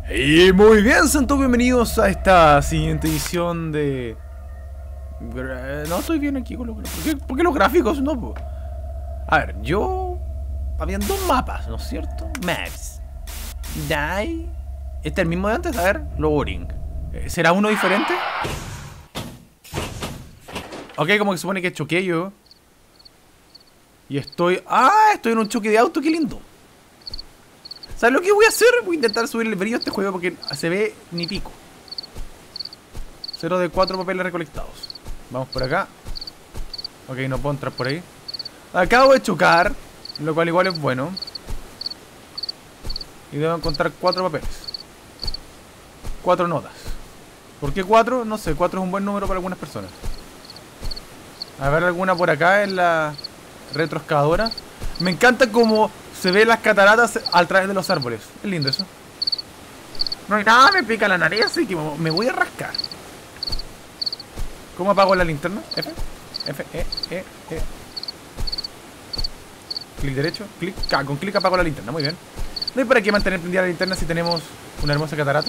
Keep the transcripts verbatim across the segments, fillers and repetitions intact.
Y muy bien, sean todos bienvenidos a esta siguiente edición de... No estoy bien aquí con los gráficos. ¿Por qué, ¿Por qué los gráficos no? Po? A ver, yo... Habían dos mapas, ¿no es cierto? Maps. Die. Este es el mismo de antes, a ver, lowering. ¿Será uno diferente? Ok, como que se supone que choqué yo. Y estoy... ¡Ah! Estoy en un choque de auto, qué lindo. ¿Sabes lo que voy a hacer? Voy a intentar subir el brillo a este juego porque se ve ni pico. Cero de cuatro papeles recolectados. Vamos por acá. Ok, no puedo entrar por ahí. Acabo de chocar, lo cual igual es bueno. Y debo encontrar cuatro papeles. Cuatro notas. ¿Por qué cuatro? No sé, cuatro es un buen número para algunas personas. A ver alguna por acá en la retroexcavadora. Me encanta como se ve las cataratas a través de los árboles. Es lindo eso. No hay nada, me pica la nariz, así que me voy a rascar. ¿Cómo apago la linterna? F, F, E, E, E. Clic derecho, clic, ah, con clic apago la linterna, muy bien. No hay para qué mantener prendida la linterna si tenemos una hermosa catarata.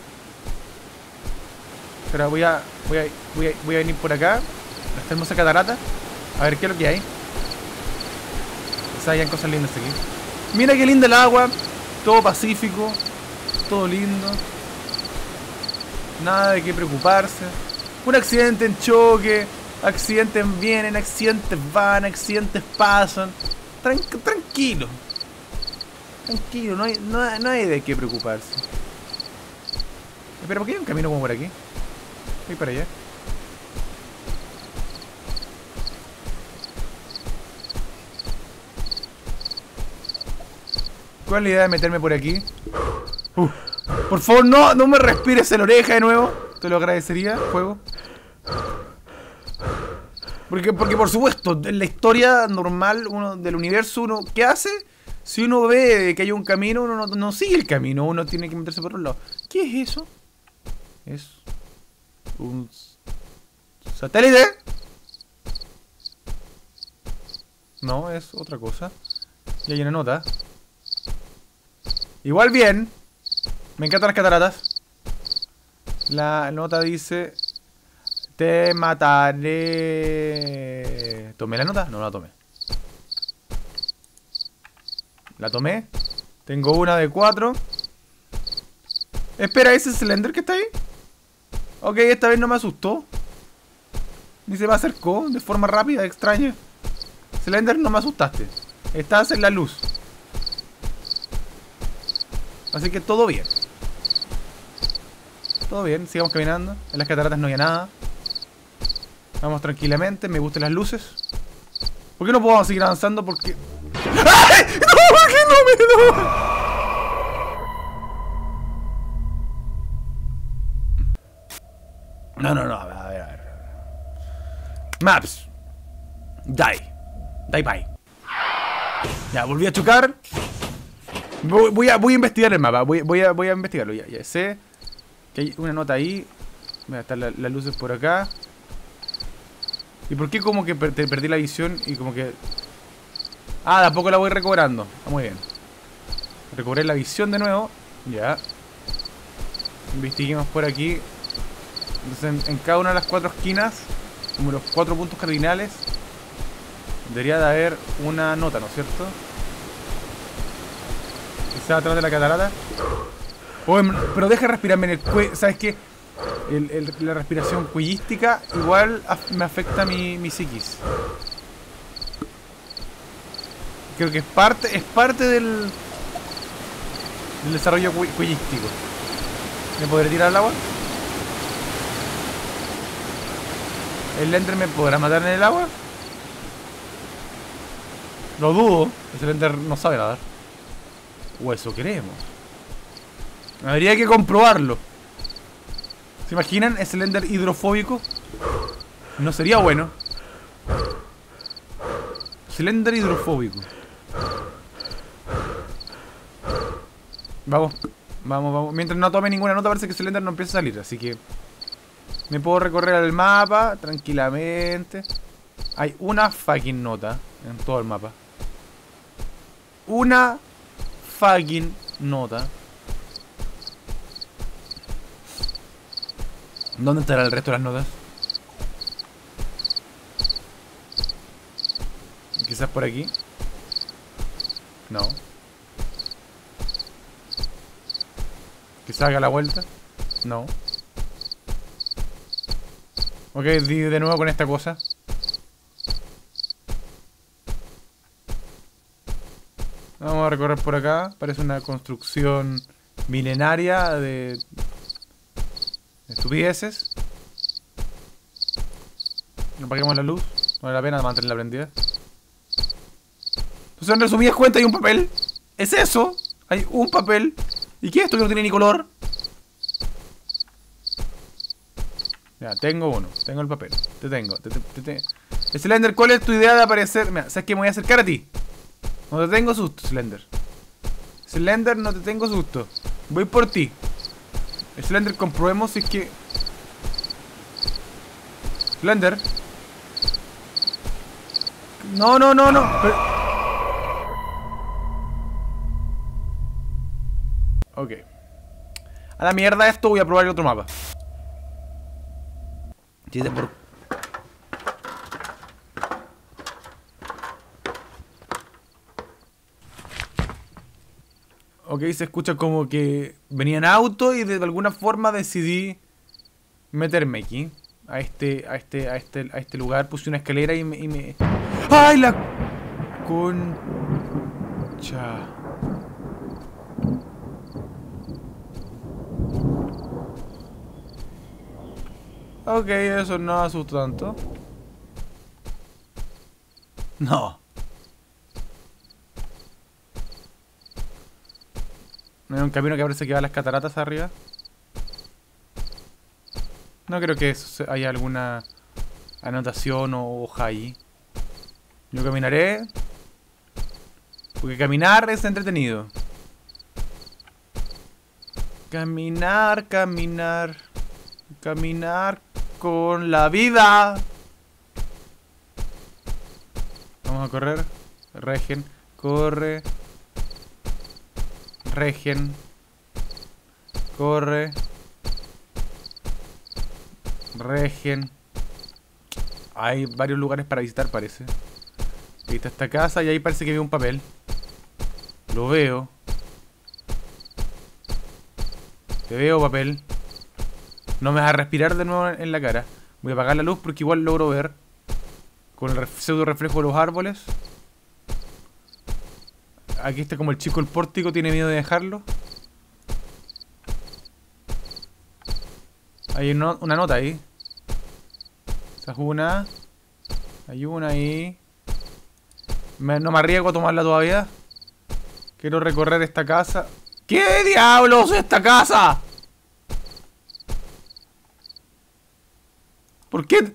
Pero voy a, voy a, voy a, voy a venir por acá. Esta hermosa catarata. A ver qué es lo que hay. Quizás hayan cosas lindas aquí. Mira qué linda el agua. Todo pacífico. Todo lindo. Nada de qué preocuparse. Un accidente en choque. Accidentes vienen, accidentes van, accidentes pasan. Tran tranquilo. Tranquilo, no hay, no, no hay de qué preocuparse. Pero ¿por qué hay un camino como por aquí? Voy para allá. ¿Cuál es la idea de meterme por aquí? Uh, por favor, no, no me respires en la oreja de nuevo. Te lo agradecería, juego. Porque, porque por supuesto, en la historia normal uno, del universo, uno ¿qué hace? Si uno ve que hay un camino, uno no, no sigue el camino. Uno tiene que meterse por un lado. ¿Qué es eso? Es un satélite. No, es otra cosa. Y hay una nota. Igual bien. Me encantan las cataratas. La nota dice: te mataré. ¿Tomé la nota? No, no la tomé. La tomé. Tengo una de cuatro. Espera, ¿ese Slender que está ahí? Ok, esta vez no me asustó. Ni se me acercó de forma rápida, extraña. Slender, no me asustaste. Estás en la luz. Así que todo bien. Todo bien, sigamos caminando. En las cataratas no hay nada. Vamos tranquilamente, me gustan las luces. ¿Por qué no podemos seguir avanzando? Porque... ¡ay! ¡No! ¿Por qué no me no? No, no, no, a ver, a ver, a ver. Maps. Die. Die bye. Ya, volví a chocar. Voy, voy, a, voy a investigar el mapa. Voy, voy, a, voy a investigarlo. Ya, ya sé que hay una nota ahí. Voy a estar la, las luces por acá. ¿Y por qué como que per te perdí la visión y como que... Ah, de a poco la voy recobrando. Está muy bien. Recobré la visión de nuevo. Ya. Investiguemos por aquí. Entonces en, en cada una de las cuatro esquinas, como los cuatro puntos cardinales, debería de haber una nota, ¿no es cierto? Quizá atrás de la catarata. Oh, pero deja de respirarme en el cuello. ¿Sabes qué? El, el, la respiración cuellística igual af me afecta mi, mi psiquis. Creo que es parte, es parte del, del desarrollo cu cuellístico. ¿Me podré tirar al agua? ¿El Ender me podrá matar en el agua? Lo dudo. El Ender no sabe nadar. O eso queremos. Habría que comprobarlo. ¿Se imaginan? ¿Es el Ender hidrofóbico? No sería bueno. Slender hidrofóbico. Vamos, vamos, vamos. Mientras no tome ninguna nota parece que Slender no empieza a salir. Así que me puedo recorrer el mapa tranquilamente. Hay una fucking nota en todo el mapa. Una fucking nota. ¿Dónde estará el resto de las notas? Quizás por aquí. No. Quizás haga la vuelta. No. Ok, di de nuevo con esta cosa. Vamos a recorrer por acá. Parece una construcción milenaria de, de estupideces. Apaguemos la luz. No vale la pena mantenerla prendida. Entonces, en resumidas cuentas, hay un papel. ¿Es eso? Hay un papel. ¿Y qué es esto que no tiene ni color? Ya, tengo uno. Tengo el papel. Te tengo. Te, te, te, te. Slender, ¿cuál es tu idea de aparecer? Mira, ¿sabes qué? Me voy a acercar a ti. No te tengo susto, Slender. Slender, no te tengo susto. Voy por ti. Slender, comprobemos si es que... Slender. No, no, no, no. Pero... Ok. A la mierda esto, voy a probar el otro mapa. Chiste por... Ok, se escucha como que venía en auto y de alguna forma decidí meterme aquí. A este, a este, a este, a este lugar. Puse una escalera y me... Y me... ¡Ay, la concha! Ok, eso no asusta tanto. No. ¿No hay un camino que parece que va a las cataratas arriba? No creo que eso haya alguna anotación o hoja ahí. Yo caminaré. Porque caminar es entretenido. Caminar, caminar. Caminar con la vida. Vamos a correr. Regen. Corre. Regen. Corre. Regen. Hay varios lugares para visitar, parece. Ahí está esta casa y ahí parece que veo un papel. Lo veo. Te veo, papel. No me vas a respirar de nuevo en la cara. Voy a apagar la luz porque igual logro ver. Con el pseudo reflejo de los árboles. Aquí está como el chico el pórtico. Tiene miedo de dejarlo. Hay no, una nota ahí. Esa es una. Hay una ahí. Me, no me arriesgo a tomarla todavía. Quiero recorrer esta casa. ¿Qué diablos es esta casa? ¿Por qué?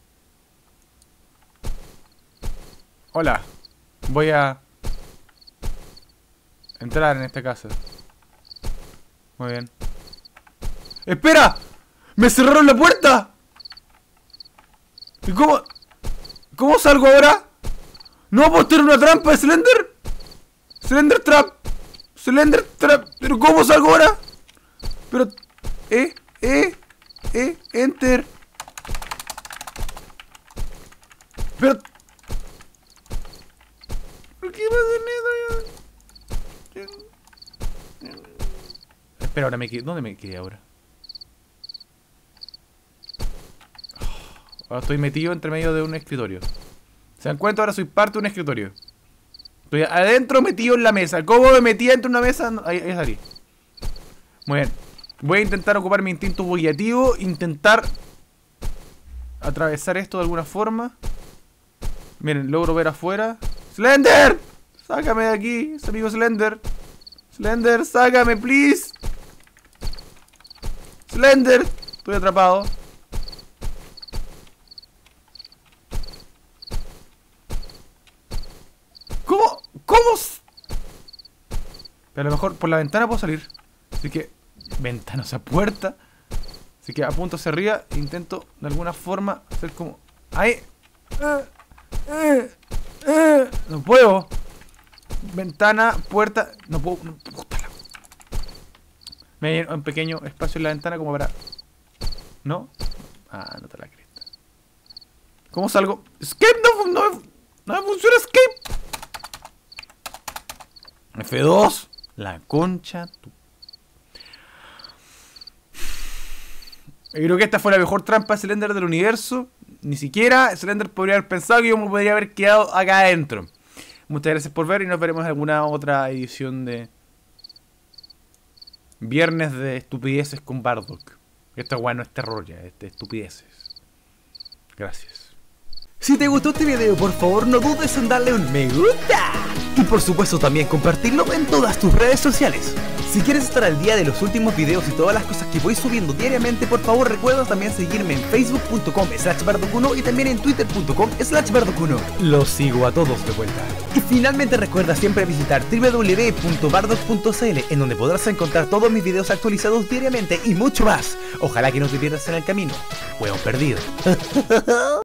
Hola. Voy a entrar en esta casa. Muy bien. ¡Espera! ¡Me cerraron la puerta! ¿Y cómo? ¿Cómo salgo ahora? ¿No puedo tener una trampa de Slender? Slender Trap. Slender Trap. ¿Pero cómo salgo ahora? Pero... Eh, eh, eh, enter. Pero... ¿Por qué pasa eso? Espera, ahora me quedé... ¿Dónde me quedé ahora? Ahora estoy metido entre medio de un escritorio. ¿Se dan cuenta? Ahora soy parte de un escritorio. Estoy adentro metido en la mesa. ¿Cómo me metí dentro de una mesa? Ahí, ahí salí. Muy bien. Voy a intentar ocupar mi instinto bullativo. Intentar atravesar esto de alguna forma. Miren, logro ver afuera. ¡Slender! ¡Sácame de aquí! Es amigo Slender. Slender, sácame, please. Slender. Estoy atrapado. ¿Cómo? ¿Cómo? Pero a lo mejor por la ventana puedo salir. Así que... Ventana, o sea, puerta. Así que apunto hacia arriba. E intento de alguna forma hacer como... ¡Ahí! Eh, eh, eh. No puedo. Ventana, puerta... No puedo... No, puta la... Me hay un pequeño espacio en la ventana como para... ¿No? Ah, no te la cresta. ¿Cómo salgo? Escape, no, no, no me funciona escape. F dos. La concha. Tu... Yo creo que esta fue la mejor trampa de Slender del universo. Ni siquiera Slender podría haber pensado que yo me podría haber quedado acá adentro. Muchas gracias por ver y nos veremos en alguna otra edición de Viernes de Estupideces con Bardock. Esto bueno es terror ya, es de estupideces. Gracias. Si te gustó este video, por favor no dudes en darle un me gusta. Y por supuesto también compartirlo en todas tus redes sociales. Si quieres estar al día de los últimos videos y todas las cosas que voy subiendo diariamente, por favor recuerda también seguirme en facebook punto com slash bardock uno y también en twitter punto com slash bardock uno. Los sigo a todos de vuelta. Y finalmente recuerda siempre visitar w w w punto bardock punto c l, en donde podrás encontrar todos mis videos actualizados diariamente y mucho más. Ojalá que no te pierdas en el camino. Hueón perdido.